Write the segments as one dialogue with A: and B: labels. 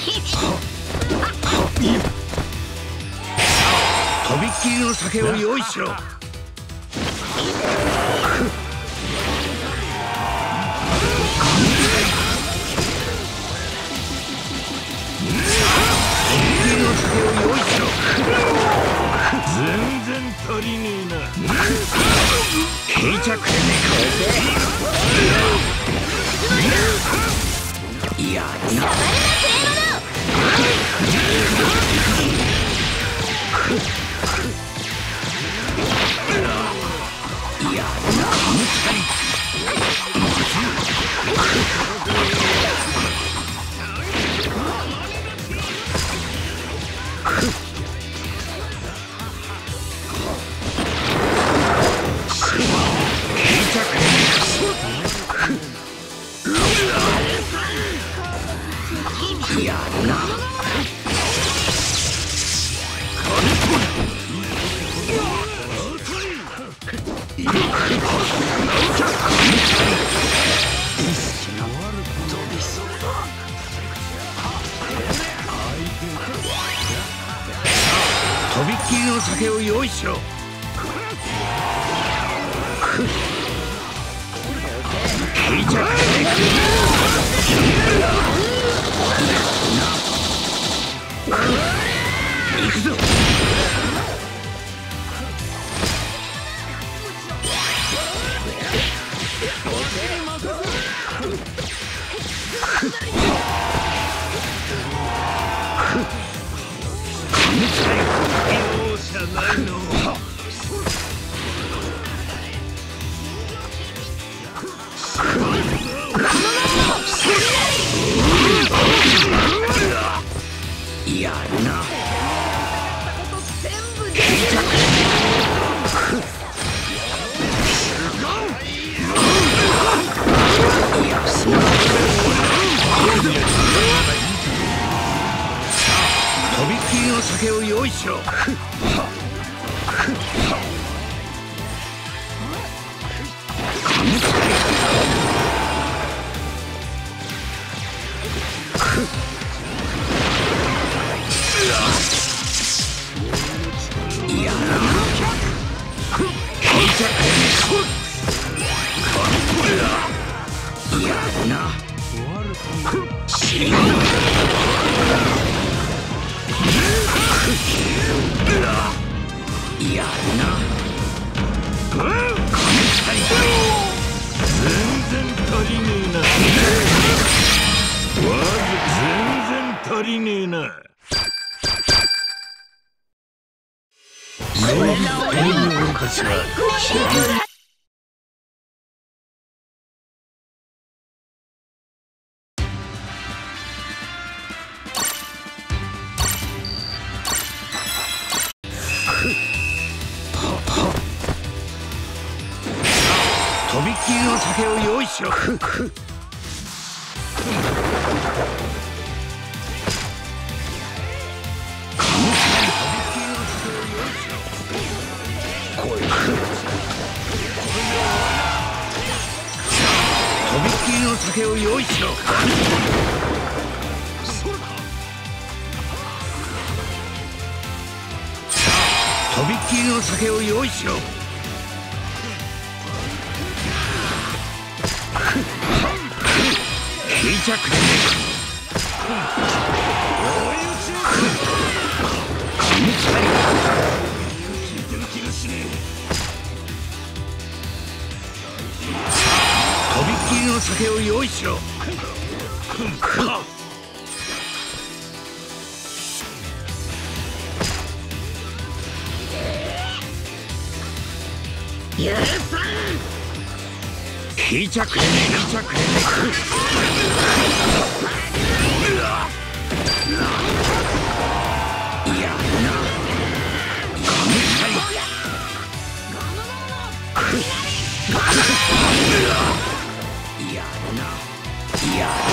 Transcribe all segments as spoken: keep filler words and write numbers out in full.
A: とびっきりの酒を用意しろ。
B: 全然足りねえな。
A: 聞いちゃくれねえか。いやな。いやな。やるな。とびっきりの酒を用意しろ。聞いちゃくれねえか。行くぞ。容赦ないの。やるな。とびっきりの酒を用意しろ。やるな。やるな。
B: 全然足りねえな。わず全然足りねえな。そういう俺たちは
A: とびっきりの酒を用意しろ。とびっきりの酒を用意しろ。とびっきりの酒を用意しろ。聞いちゃくれねえ。とびっきりの酒を用意しろ。聞いちゃくれねえ。聞いちゃくれねえ。やるな。やるな。やる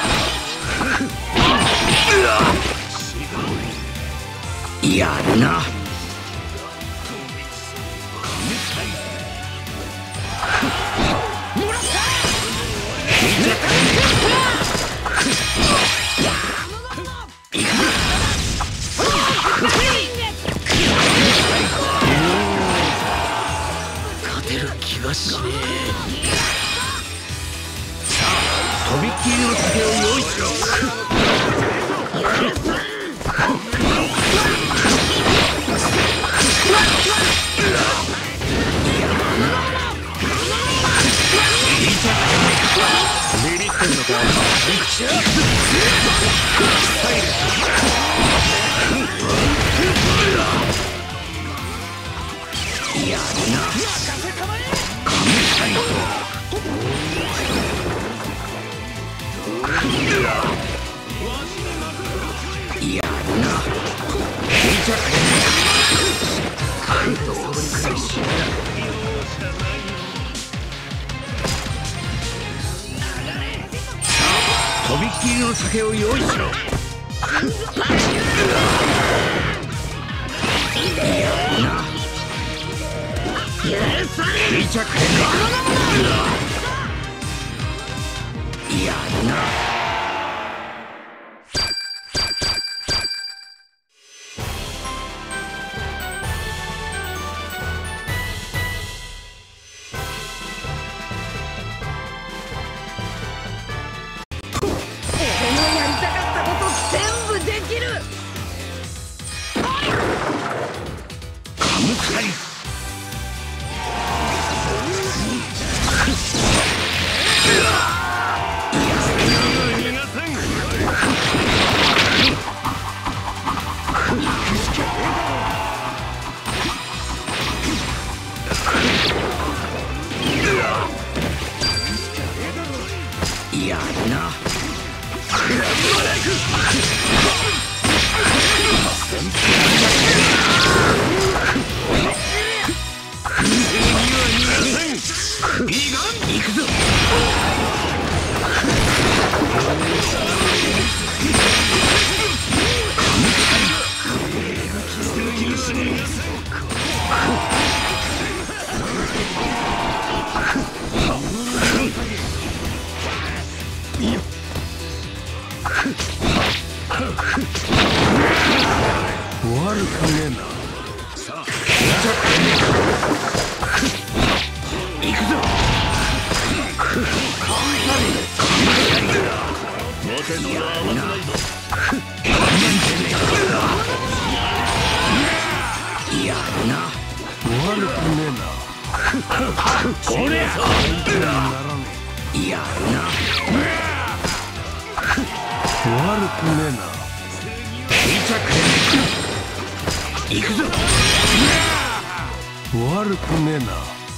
A: な。やるな。 の酒を用意しろ。聞いちゃくれねえ。やるな。やるな。行くぞ。悪くねえな。さあ、行くぞ。待てるのは合わせないぞ。やるな。悪くねえな。これやるな。悪くねえな。聞いちゃくれ。行くぞ。悪くねえな。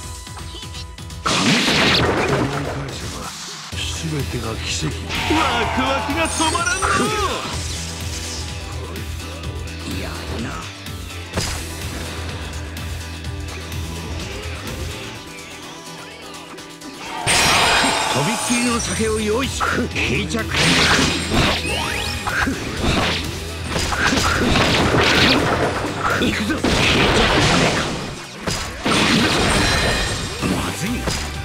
A: すべてが奇跡。ワクワクが止まらんの。やるな。とびっきりの酒を用意し、聞いちゃくれ。行くぞ。まずい。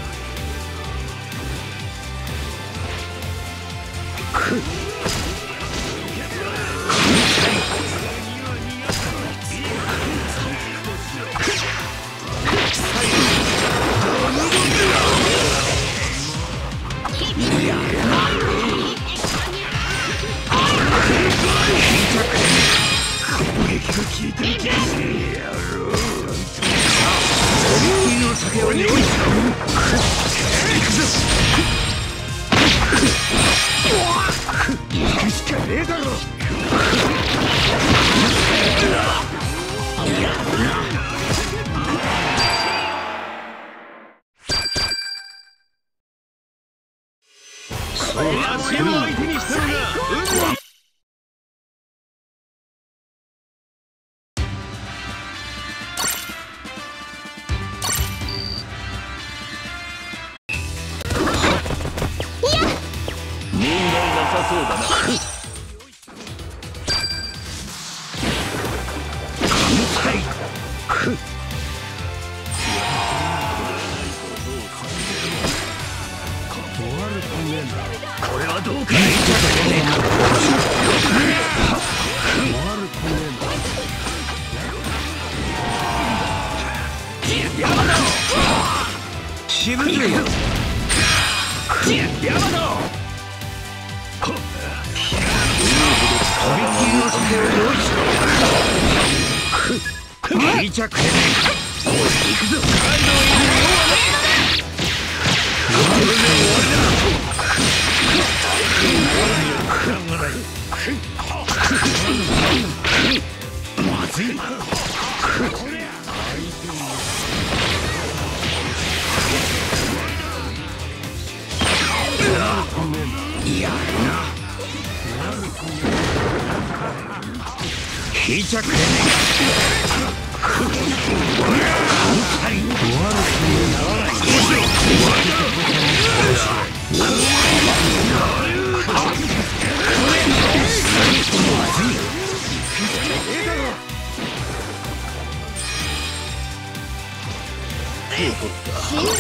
A: これはどうか。しぶといよ。ヤマト。とびっきりの酒を用意しろ。聞いちゃくれない。行くぞ。まずい。やるな。聞いちゃくれねえ。 を取った。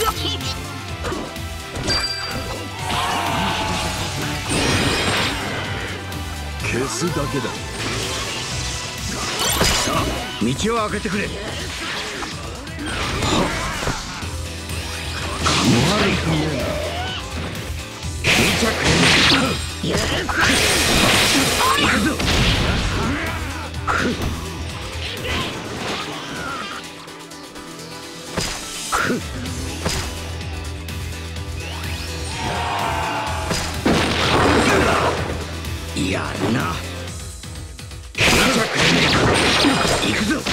A: 消すだけだ。さあ、道を開けてくれ。悪いね。行くぞ。やるな。行くぞ。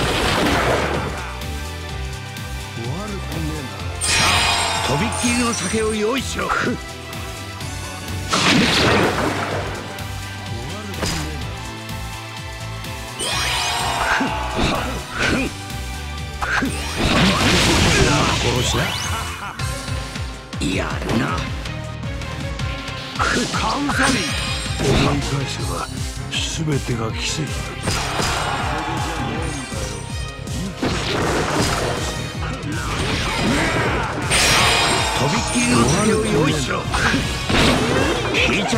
A: さあ、とびっきりの酒を用意しろ。殺しな。やるな。カウサリ思い返せば全てが奇跡だった。とびっきりの酒を用意しろ。引いちゃく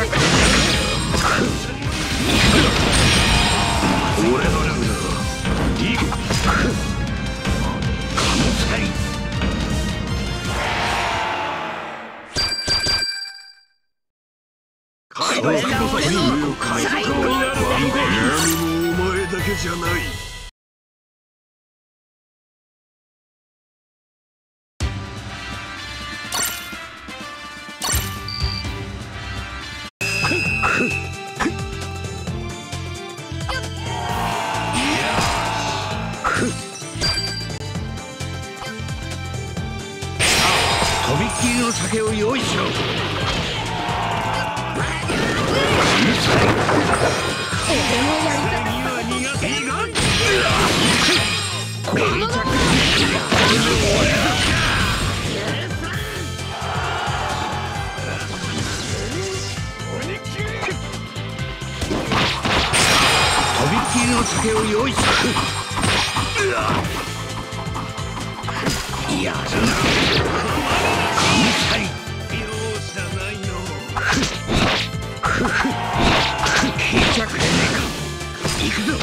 A: 俺のラグだ。いいかもさい。海賊こそ海賊をやる。何もお前だけじゃない。とびっきりの酒を用意しろ。とびっきりの酒を用意しろ。やるな。聞いちゃくれねえか。行くぞ。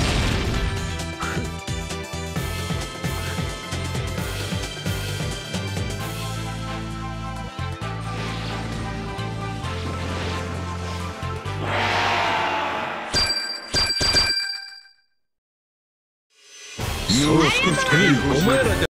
A: そう少しお前ら